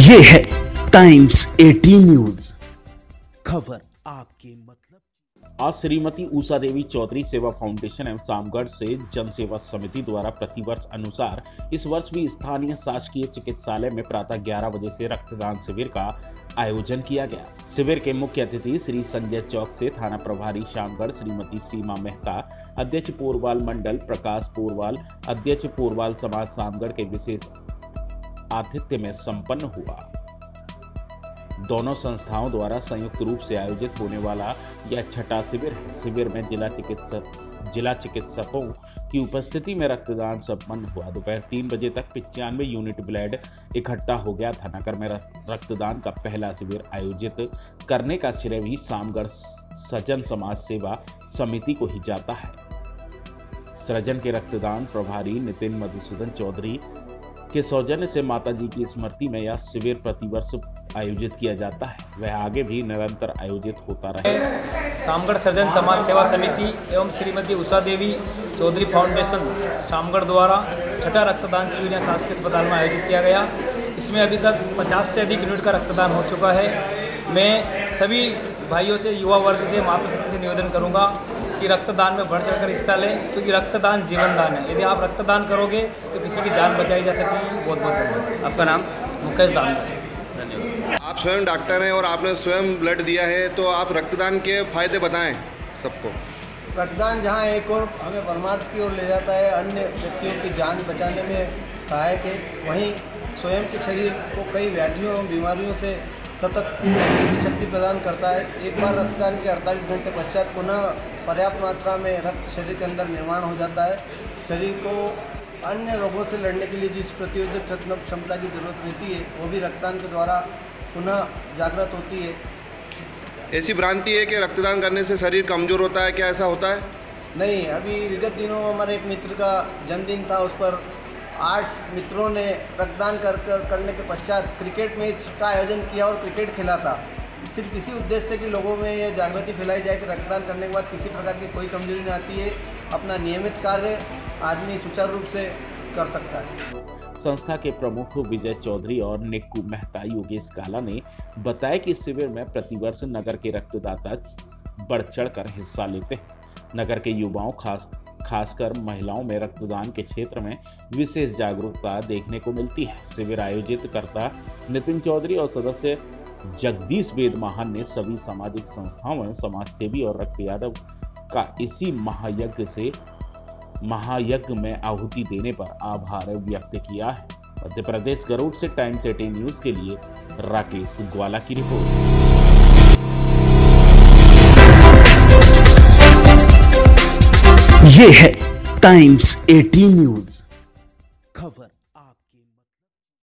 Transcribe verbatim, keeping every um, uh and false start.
ये है टाइम्स अठारह न्यूज, खबर आपके मतलब। आज श्रीमती उषा देवी चौधरी सेवा फाउंडेशन एवं सामगढ़ से जन सेवा समिति द्वारा प्रतिवर्ष अनुसार इस वर्ष भी स्थानीय शासकीय चिकित्सालय में प्रातः ग्यारह बजे से रक्तदान शिविर का आयोजन किया गया। शिविर के मुख्य अतिथि श्री संजय चौक से थाना प्रभारी सामगढ़ श्रीमती सीमा मेहता, अध्यक्ष पोरवाल मंडल प्रकाश पोरवाल, अध्यक्ष पोरवाल समाज सामगढ़ के विशेष आतिथ्य में संपन्न हुआ। दोनों संस्थाओं द्वारा संयुक्त रूप से आयोजित होने वाला यह छठा शिविर है। शिविर में जिला चिकित्सक जिला चिकित्सकों की उपस्थिति में रक्तदान संपन्न हुआ। दोपहर तीन बजे तक पिचानवे यूनिट ब्लड इकट्ठा हो गया था। नगर में रक्तदान का पहला शिविर आयोजित करने का श्रेय भी सामगढ़ सजन समाज सेवा समिति को ही जाता है। सृजन के रक्तदान प्रभारी नितिन मधुसूदन चौधरी के सौजन्य से माताजी की स्मृति में यह शिविर प्रतिवर्ष आयोजित किया जाता है। वह आगे भी निरंतर आयोजित होता रहे। सामगढ़ सर्जन समाज सेवा समिति एवं श्रीमती उषा देवी चौधरी फाउंडेशन सामगढ़ द्वारा छठा रक्तदान शिविर शासकीय अस्पताल में आयोजित किया गया। इसमें अभी तक पचास से अधिक यूनिट का रक्तदान हो चुका है। मैं सभी भाइयों से, युवा वर्ग से, माता शक्ति से निवेदन करूंगा कि रक्तदान में बढ़ चढ़कर हिस्सा लें, क्योंकि रक्तदान जीवन दान है। यदि आप रक्तदान करोगे तो किसी की जान बचाई जा सकेगी। बहुत बहुत धन्यवाद। आपका नाम? मुकेश दान। धन्यवाद। आप स्वयं डॉक्टर हैं और आपने स्वयं ब्लड दिया है, तो आप रक्तदान के फायदे बताएं सबको। रक्तदान जहां एक और हमें परमार्थ की ओर ले जाता है, अन्य व्यक्तियों की जान बचाने में सहायक है, वहीं स्वयं के शरीर को कई व्याधियों एवं बीमारियों से सतत शक्ति प्रदान करता है। एक बार रक्तदान के अड़तालीस घंटे पश्चात पुनः पर्याप्त मात्रा में रक्त शरीर के अंदर निर्माण हो जाता है। शरीर को अन्य रोगों से लड़ने के लिए जिस प्रतिरोधक क्षमता की जरूरत रहती है, वो भी रक्तदान के द्वारा पुनः जागृत होती है। ऐसी भ्रांति है कि रक्तदान करने से शरीर कमज़ोर होता है, क्या ऐसा होता है? नहीं, अभी विगत दिनों हमारे एक मित्र का जन्मदिन था, उस पर आठ मित्रों ने रक्तदान कर, कर करने के पश्चात क्रिकेट मैच का आयोजन किया और क्रिकेट खेला था। सिर्फ इसी उद्देश्य से कि लोगों में ये जागृति फैलाई जाए कि रक्तदान करने के बाद किसी प्रकार की कोई कमजोरी नहीं आती है। अपना नियमित कार्य आदमी सुचारू रूप से कर सकता है। संस्था के प्रमुख विजय चौधरी और निक्कू मेहता योगेश काला ने बताया कि शिविर में प्रतिवर्ष नगर के रक्तदाता बढ़ चढ़ कर हिस्सा लेते हैं। नगर के युवाओं खास खासकर महिलाओं में रक्तदान के क्षेत्र में विशेष जागरूकता देखने को मिलती है। शिविर आयोजित करता नितिन चौधरी और सदस्य जगदीश वेद महान ने सभी सामाजिक संस्थाओं एवं समाजसेवी और रक्त यादव का इसी महायज्ञ से महायज्ञ में आहुति देने पर आभार व्यक्त किया है। मध्य प्रदेश गरुड़ से टाइम्स अठारह न्यूज के लिए राकेश ग्वाला की रिपोर्ट। ये है टाइम्स अठारह न्यूज, खबर